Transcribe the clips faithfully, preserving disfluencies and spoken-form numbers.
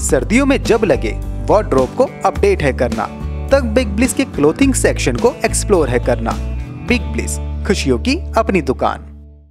सर्दियों में जब लगे वार्डरोब को अपडेट है करना, तब बिग ब्लिस के क्लोथिंग सेक्शन को एक्सप्लोर है करना। बिग ब्लिस, खुशियों की अपनी दुकान।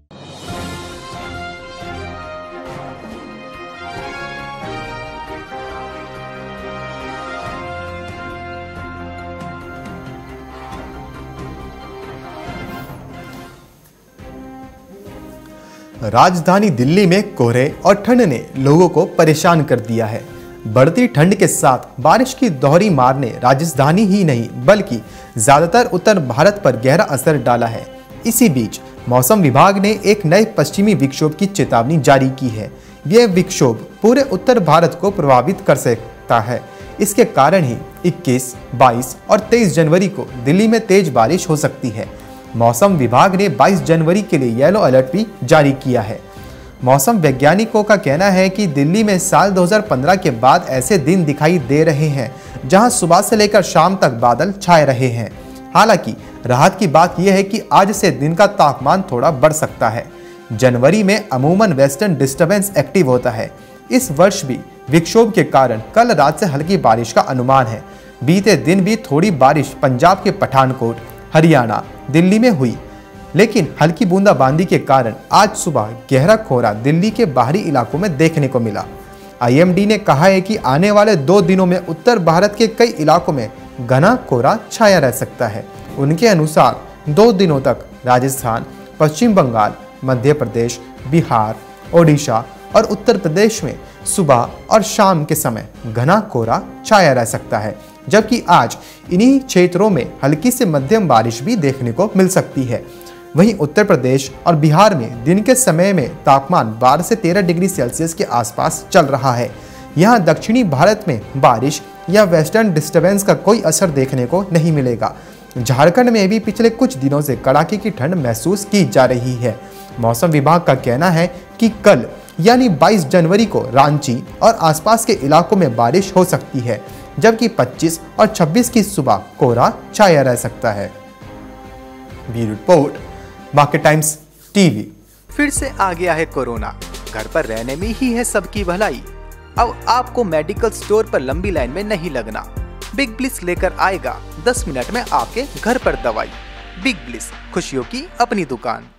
राजधानी दिल्ली में कोहरे और ठंड ने लोगों को परेशान कर दिया है। बढ़ती ठंड के साथ बारिश की दोहरी मार ने राजधानी ही नहीं बल्कि ज्यादातर उत्तर भारत पर गहरा असर डाला है। इसी बीच मौसम विभाग ने एक नए पश्चिमी विक्षोभ की चेतावनी जारी की है। यह विक्षोभ पूरे उत्तर भारत को प्रभावित कर सकता है। इसके कारण ही इक्कीस, बाईस और तेईस जनवरी को दिल्ली में तेज बारिश हो सकती है। मौसम विभाग ने बाईस जनवरी के लिए येलो अलर्ट भी जारी किया है। मौसम वैज्ञानिकों का कहना है कि दिल्ली में साल दो हज़ार पंद्रह के बाद ऐसे दिन दिखाई दे रहे हैं जहां सुबह से लेकर शाम तक बादल छाए रहे हैं। हालांकि राहत की बात यह है कि आज से दिन का तापमान थोड़ा बढ़ सकता है। जनवरी में अमूमन वेस्टर्न डिस्टर्बेंस एक्टिव होता है। इस वर्ष भी विक्षोभ के कारण कल रात से हल्की बारिश का अनुमान है। बीते दिन भी थोड़ी बारिश पंजाब के पठानकोट, हरियाणा, दिल्ली में हुई, लेकिन हल्की बूंदाबांदी के कारण आज सुबह गहरा कोहरा दिल्ली के बाहरी इलाकों में देखने को मिला। आई एम डी ने कहा है कि आने वाले दो दिनों में उत्तर भारत के कई इलाकों में घना कोहरा छाया रह सकता है। उनके अनुसार दो दिनों तक राजस्थान, पश्चिम बंगाल, मध्य प्रदेश, बिहार, ओडिशा और उत्तर प्रदेश में सुबह और शाम के समय घना कोहरा छाया रह सकता है, जबकि आज इन्हीं क्षेत्रों में हल्की से मध्यम बारिश भी देखने को मिल सकती है। वहीं उत्तर प्रदेश और बिहार में दिन के समय में तापमान बारह से तेरह डिग्री सेल्सियस के आसपास चल रहा है। यहाँ दक्षिणी भारत में बारिश या वेस्टर्न डिस्टर्बेंस का कोई असर देखने को नहीं मिलेगा। झारखंड में भी पिछले कुछ दिनों से कड़ाके की ठंड महसूस की जा रही है। मौसम विभाग का कहना है कि कल यानी बाईस जनवरी को रांची और आसपास के इलाकों में बारिश हो सकती है, जबकि पच्चीस और छब्बीस की सुबह कोहरा छाया रह सकता है। Bureau report, Market Times TV. फिर से आ गया है कोरोना, घर पर रहने में ही है सबकी भलाई। अब आपको मेडिकल स्टोर पर लंबी लाइन में नहीं लगना। बिग ब्लिस लेकर आएगा दस मिनट में आपके घर पर दवाई। बिग ब्लिस, खुशियों की अपनी दुकान।